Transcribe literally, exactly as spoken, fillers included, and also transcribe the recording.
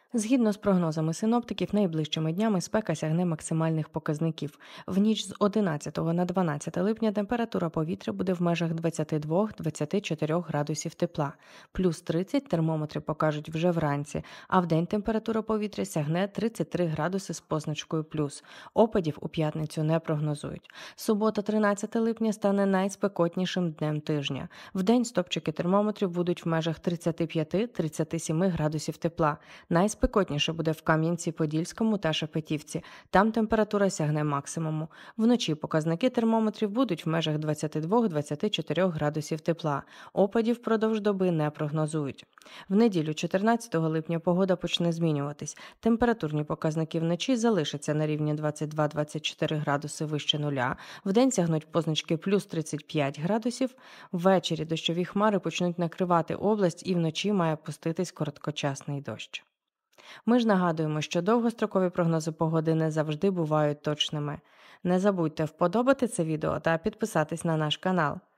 Згідно з прогнозами синоптиків, найближчими днями спека сягне максимальних показників. В ніч з одинадцятого на дванадцяте липня температура повітря буде в межах двадцять два - двадцять чотири градусів тепла. Плюс тридцять термометри покажуть вже вранці, а вдень температура повітря сягне тридцять три градуси з позначкою плюс. Опадів у п'ятницю не прогнозують. Субота, тринадцяте липня, стане найспекотнішим днем тижня. Вдень стопчики термометрів будуть в межах тридцять п'ять - тридцять сім градусів тепла. Найспекотніше буде в Кам'янці-Подільському та Шепетівці. Там температура сягне максимуму. Вночі показники термометрів будуть в межах двадцять два - двадцять чотири градусів тепла. Опадів впродовж доби не прогнозують. В неділю, чотирнадцятого липня, погода почне змінюватись. Температурні показники вночі залишаться на рівні двадцять два - двадцять чотири градуси вище нуля. Вдень сягнуть позначки плюс тридцять п'ять градусів. Ввечері дощові хмари почнуть накривати область і вночі має пуститись короткочасний дощ. Ми ж нагадуємо, що довгострокові прогнози погоди не завжди бувають точними. Не забудьте вподобати це відео та підписатись на наш канал.